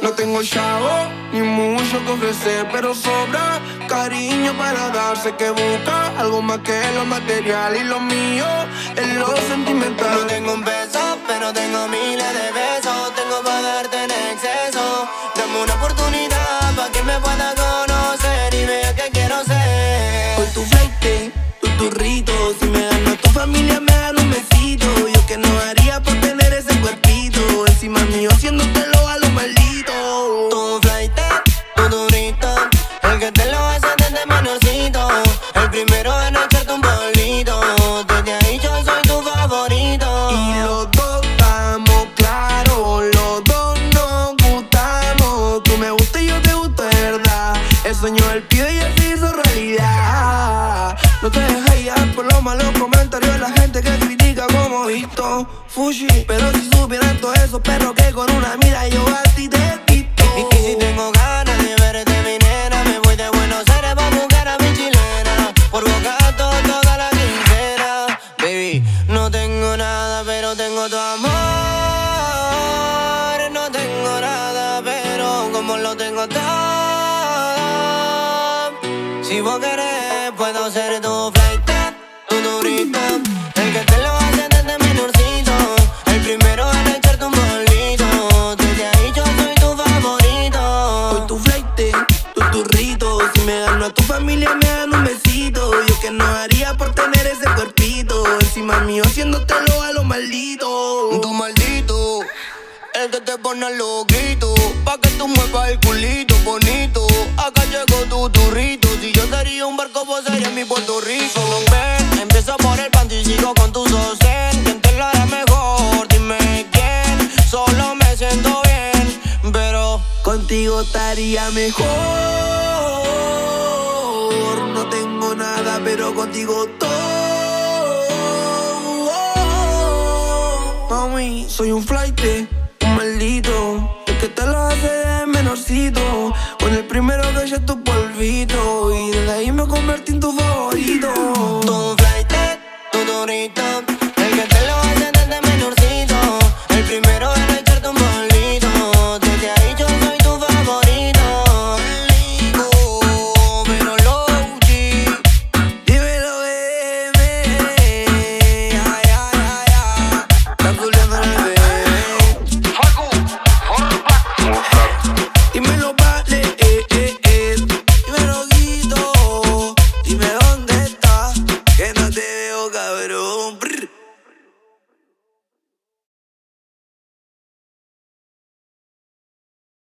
No tengo chavo ni mucho que ofrecer, pero sobra cariño para dar. Sé que busca algo más que lo material, y lo mío es lo sentimental. No tengo un peso, pero tengo miles de besos. Tengo para darte en exceso. Dame una oportunidad para que me pueda conocer y vea que quiero ser. Por tu flight, tu turrito. Si me gano tu familia, me dan un besito. Yo que no haría por tener ese cuerpito encima mío, haciéndotelo a lo maldito. Tu flight, tu durito, el que te lo hace desde menorcito. El primero en echarte un polvito. Desde ahí yo soy tu favorito. Y los dos estamos claros, los dos nos gustamos. Tú me gustas y yo te gusto de verdad. El sueño del pibe y él se hizo realidad. No te dejes guiar por los malos comentarios de la gente que critica como visto Fushi. Pero si supieran todo eso, pero que con una mira yo a ti te he visto. Y si tengo ganas de verte, mi nena, me voy de Buenos Aires pa' buscar a mi chilena. Por Boca toda la quincena. Baby, no tengo nada, pero tengo tu amor. No tengo nada, pero como lo tengo todo. Si vos querés, puedo ser tu flight, tu durito, el que te lo hace desde menorcito. El primero en echarte un polvito. Desde ahí yo soy tu favorito. Soy tu flight, tu turrito. Si me gano a tu familia, me dan un besito. Yo que no haría por tener ese cuerpito encima mío, haciéndotelo a lo maldito. Tu maldito, el que te pone loquito, pa' que tú muevas el culito bonito. Acá llegó tu turrito. Si yo sería un barco, vos serías mi Puerto Rico. Ven, empiezo por el panty y sigo con tu sostén. ¿Quién te lo hará mejor? Dime quién. Solo me siento bien, pero contigo estaría mejor. No tengo nada, pero contigo todo. Mami, soy un flight, un maldito, el que te lo hace de menorcito. Con el primero que eché tu polvito, y desde ahí me convertí en tu favorito.